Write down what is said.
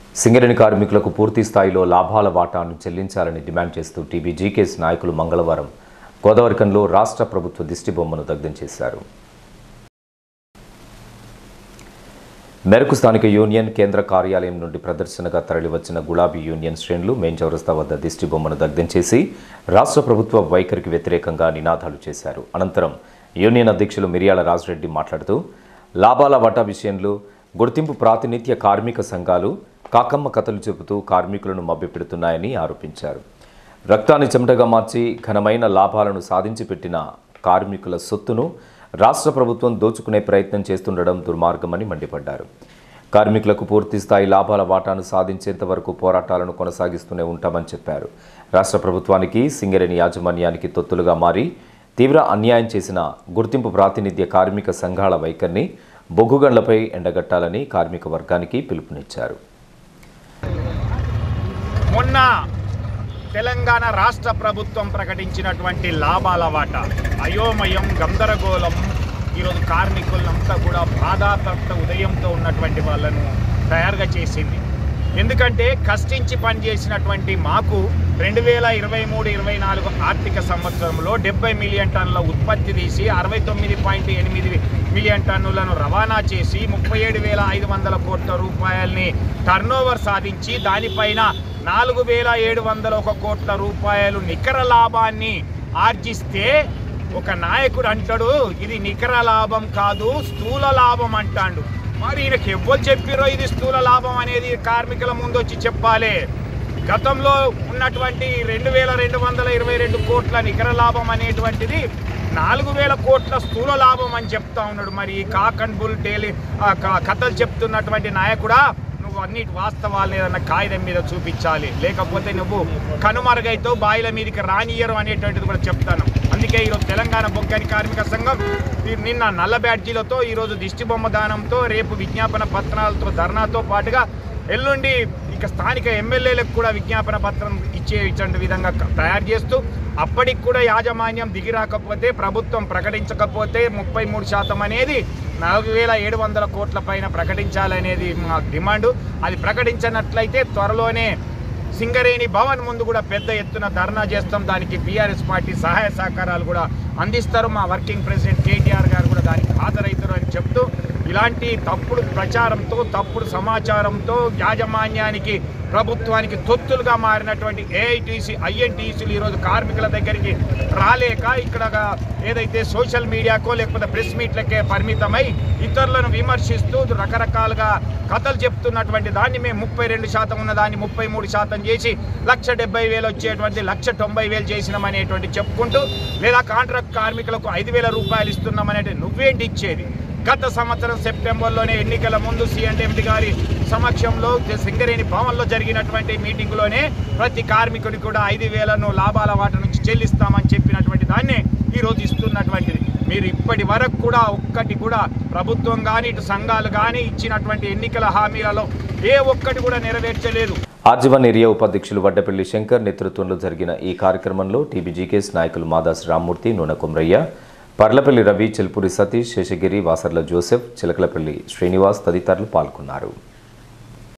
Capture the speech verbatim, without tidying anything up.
సింగరేణి కార్మికులకు పూర్తి స్థాయిలో లాభాల వాటాను చెల్లించాలని డిమాండ్ చేస్తూ టీబీజీకేఎస్ నాయకులు మంగళవారం గోదావరికంలో రాష్ట్ర ప్రభుత్వ దిష్టిబొమ్మను దగ్ధం చేశారు. మేరకు స్థానిక యూనియన్ కేంద్ర కార్యాలయం నుండి ప్రదర్శనగా తరలివచ్చిన గులాబీ యూనియన్ శ్రేణులు మెయిన్ చౌరస్తా వద్ద దిష్టిబొమ్మను దగ్ధం చేసి రాష్ట్ర ప్రభుత్వ వైఖరికి వ్యతిరేకంగా నినాదాలు చేశారు. అనంతరం యూనియన్ అధ్యక్షులు మిర్యాల రాజరెడ్డి మాట్లాడుతూ లాభాల వాటా విషయంలో గుర్తింపు ప్రాతినిధ్య కార్మిక సంఘాలు కాకమ్మ కథలు చెబుతూ కార్మికులను మభ్యపెడుతున్నాయని ఆరోపించారు. రక్తాన్ని చెమటగా మార్చి ఘనమైన లాభాలను సాధించి పెట్టిన కార్మికుల సొత్తును రాష్ట్ర ప్రభుత్వం దోచుకునే ప్రయత్నం చేస్తుండడం దుర్మార్గమని మండిపడ్డారు. కార్మికులకు పూర్తి స్థాయి లాభాల వాటాను సాధించేంత వరకు పోరాటాలను కొనసాగిస్తూనే ఉంటామని చెప్పారు. రాష్ట్ర ప్రభుత్వానికి సింగరేణి యాజమాన్యానికి తొత్తులుగా మారి తీవ్ర అన్యాయం చేసిన గుర్తింపు ప్రాతినిధ్య కార్మిక సంఘాల వైఖరిని బొగ్గుగండ్లపై ఎండగట్టాలని కార్మిక వర్గానికి పిలుపునిచ్చారు. మొన్న తెలంగాణ రాష్ట్ర ప్రభుత్వం ప్రకటించినటువంటి లాభాల వాటా అయోమయం గందరగోళం ఈరోజు కార్మికులంతా కూడా బాధాతప్త ఉదయంతో ఉన్నటువంటి వాళ్ళను తయారుగా చేసింది. ఎందుకంటే కష్టించి పనిచేసినటువంటి మాకు రెండు వేల ఇరవై మూడు ఇరవై నాలుగు ఆర్థిక సంవత్సరంలో డెబ్బై మిలియన్ టన్నుల ఉత్పత్తి తీసి అరవై తొమ్మిది పాయింట్ ఎనిమిది మిలియన్ టన్నులను రవాణా చేసి ముప్పై ఏడు వేల ఐదు వందల కోట్ల రూపాయలని టర్నోవర్ సాధించి దానిపైన నాలుగు వేల ఏడు వందల ఒక కోట్ల రూపాయలు నికర లాభాన్ని ఆర్జిస్తే ఒక నాయకుడు అంటాడు ఇది నికర లాభం కాదు స్థూల లాభం అంటాడు. మరి ఈయనకి ఎవ్వరు చెప్పిరో ఇది స్థూల లాభం అనేది కార్మికుల ముందు వచ్చి చెప్పాలి. గతంలో ఉన్నటువంటి రెండు వేల రెండు వందల ఇరవై రెండు కోట్ల నికర లాభం అనేటువంటిది నాలుగు వేల కోట్ల స్థూల లాభం అని చెప్తా ఉన్నాడు. మరి ఈ కాక్ అండ్ బుల్ డైలీ కథలు చెప్తున్నటువంటి నాయకుడా నువ్వు అన్నిటి వాస్తవాలు ఏదన్నా కాగితం మీద చూపించాలి, లేకపోతే నువ్వు కనుమరుగైతో బాయిల మీదకి రానియరు అనేటువంటిది కూడా చెప్తాను. అందుకే ఈరోజు తెలంగాణ బొగ్గాని కార్మిక సంఘం నిన్న నల్ల బ్యాడ్జీలతో ఈరోజు దిష్టిబొమ్మ దానంతో రేపు విజ్ఞాపన పత్రాలతో ధర్నాతో పాటుగా ఎల్లుండి ఇక స్థానిక ఎమ్మెల్యేలకు కూడా విజ్ఞాపన పత్రం ఇచ్చే ఇచ్చే విధంగా తయారు చేస్తూ అప్పటికి కూడా యాజమాన్యం దిగి రాకపోతే ప్రభుత్వం ప్రకటించకపోతే ముప్పై మూడు శాతం అనేది నాలుగు వేల ఏడు వందల కోట్ల పైన ప్రకటించాలనేది మా డిమాండు. అది ప్రకటించినట్లయితే త్వరలోనే సింగరేణి భవన్ ముందు కూడా పెద్ద ఎత్తున ధర్నా చేస్తాం. దానికి బీఆర్ఎస్ పార్టీ సహాయ సహకారాలు కూడా అందిస్తారు. మా వర్కింగ్ ప్రెసిడెంట్ కేటీఆర్ గారు కూడా దానికి హాజరవుతారు అని చెప్తూ ఇలాంటి తప్పుడు ప్రచారంతో తప్పుడు సమాచారంతో యాజమాన్యానికి ప్రభుత్వానికి తొత్తులుగా మారినటువంటి ఏఐటీసీ ఐఎన్టీసీలు ఈరోజు కార్మికుల దగ్గరికి రాలేక ఇక్కడ ఏదైతే సోషల్ మీడియాకో లేకపోతే ప్రెస్ మీట్లకే పరిమితమై ఇతరులను విమర్శిస్తూ రకరకాలుగా కథలు చెప్తున్నటువంటి దాన్ని మేము ముప్పై రెండు శాతం ఉన్న దాన్ని ముప్పై మూడు శాతం చేసి లక్ష డెబ్బై వేలు వచ్చేటువంటి లక్ష తొంభై వేలు చేసినామనేటువంటి చెప్పుకుంటూ లేదా కాంట్రాక్ట్ కార్మికులకు ఐదు వేల రూపాయలు ఇస్తున్నామనేది నువ్వేంటి ఇచ్చేది? గత సంవత్సరం సెప్టెంబర్లోనే ఎన్నికల ముందు సీఎండి గారి సమక్షంలో సింగరేణి భవన్లో జరిగినటువంటి మీటింగ్లోనే ప్రతి కార్మికుడికి కూడా ఐదు వేలను లాభాల వాట నుంచి చెల్లిస్తామని చెప్పినటువంటి దాన్ని ఈరోజు ఇస్తున్నటువంటిది. మీరు ఇప్పటి వరకు కూడా ఒక్కటి కూడా ప్రభుత్వం కానీ ఇటు సంఘాలు కానీ ఇచ్చినటువంటి ఎన్నికల హామీలలో ఏ ఒక్కటి కూడా నెరవేర్చలేదు. ఆర్జీవన్ ఏరియా ఉపాధ్యక్షులు వడ్డపల్లి శంకర్ నేతృత్వంలో జరిగిన ఈ కార్యక్రమంలో టీబీజీకేఎస్ నాయకులు మాదాసి రామ్మూర్తి, నూనె కుమ్రయ్య, పర్లపల్లి రవి, చెల్పూరి సతీష్, శేషగిరి, వాసర్ల జోసెఫ్, చిలకలపల్లి శ్రీనివాస్ తదితరులు పాల్గొన్నారు.